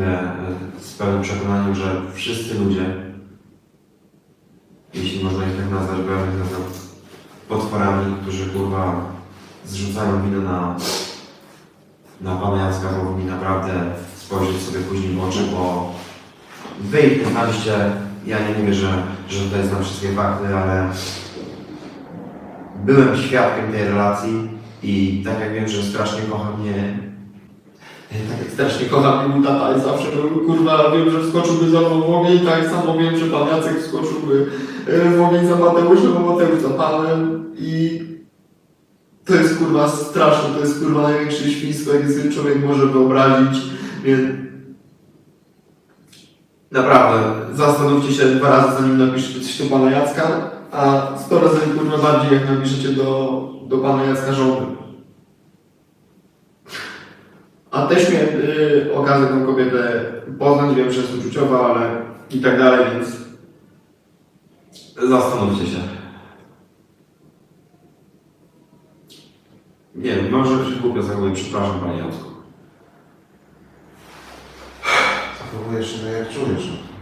mówię z pełnym przekonaniem, że wszyscy ludzie, jeśli można ich tak nazwać, bo ja ich nazywam potworami, którzy kurwa zrzucają winę na pana Jacka, powinni naprawdę spojrzeć sobie później w oczy, bo wy ich nie znaliście. Ja nie mówię, że tutaj znam wszystkie fakty, ale byłem świadkiem tej relacji i tak jak wiem, że strasznie kocha mnie, tak jak strasznie kocha mnie mój tata i zawsze kurwa wiem, że wskoczyłby za mną w ogień, tak samo wiem, że pan Jacek wskoczyłby w ogień za Mateuszem, a Mateusz za panem i to jest kurwa straszne, to jest kurwa największe świństwo, jakie sobie człowiek może wyobrazić, więc naprawdę zastanówcie się 2 razy, zanim napiszecie coś do pana Jacka, a 100 razy kurwa bardziej, jak napiszecie do pana Jacka żony. A też miałem okazję tą kobietę poznać, wiem, że jest uczuciowa, ale i tak dalej, więc zastanówcie się. Nie wiem, może się głupio zachowuję, przepraszam panie Jacku. Zachowujesz się tak jak czujesz.